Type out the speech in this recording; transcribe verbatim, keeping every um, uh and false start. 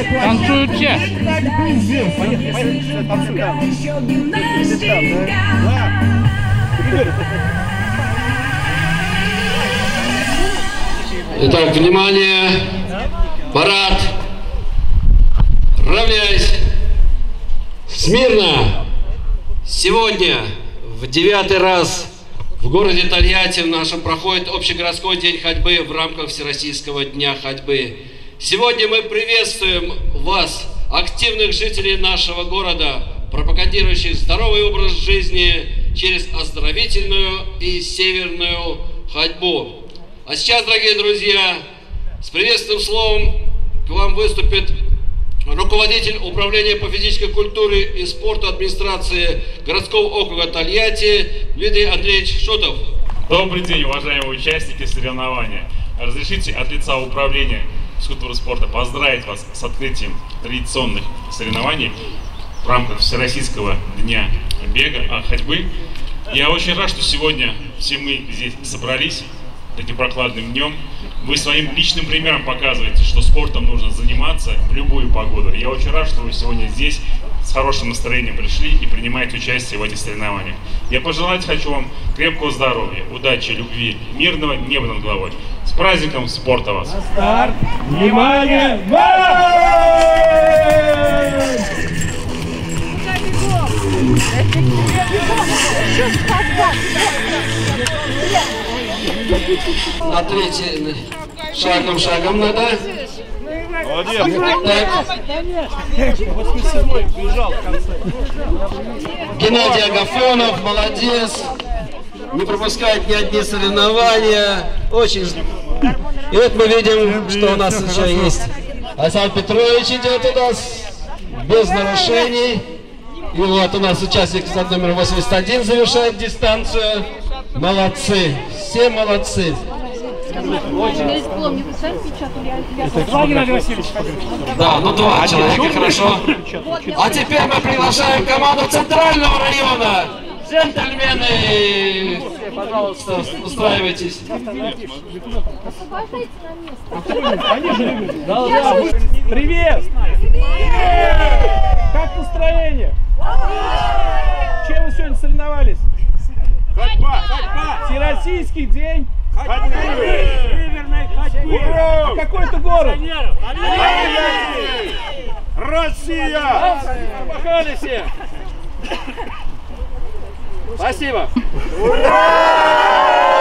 Танцуют все. Итак, внимание, парад, равняйсь, смирно. Сегодня в девятый раз в городе Тольятти в нашем проходит общегородской день ходьбы в рамках Всероссийского дня ходьбы. Сегодня мы приветствуем вас, активных жителей нашего города, пропагандирующих здоровый образ жизни через оздоровительную и северную ходьбу. А сейчас, дорогие друзья, с приветственным словом к вам выступит руководитель управления по физической культуре и спорту администрации городского округа Тольятти Дмитрий Андреевич Шутов. Добрый день, уважаемые участники соревнования. Разрешите от лица управления физкультуры и спорта поздравить вас с открытием традиционных соревнований в рамках Всероссийского дня бега, а ходьбы. Я очень рад, что сегодня все мы здесь собрались таким прохладным днем. Вы своим личным примером показываете, что спортом нужно заниматься в любую погоду. Я очень рад, что вы сегодня здесь с хорошим настроением пришли и принимаете участие в этих соревнованиях. Я пожелать хочу вам крепкого здоровья, удачи, любви, мирного неба над головой. С праздником спорта вас! Старт! Внимание! На третий шагом, шагом надо. Молодец! Геннадий Агафонов, молодец. Не пропускает ни одни соревнования. Очень. И вот мы видим, что у нас еще есть. Александр Петрович идет у нас без нарушений. И вот у нас участник с номером восемьдесят один завершает дистанцию. Молодцы, все молодцы. Да, ну два человека, хорошо. А теперь мы приглашаем команду Центрального района. Джентльмены, пожалуйста, устраивайтесь. Привет! Как настроение? Чем вы сегодня соревновались? Ходьба! Ходьба! Всероссийский день Ходьбы! северной ходьбы. А какой это город? Россия! Помахали все. Спасибо. Ура!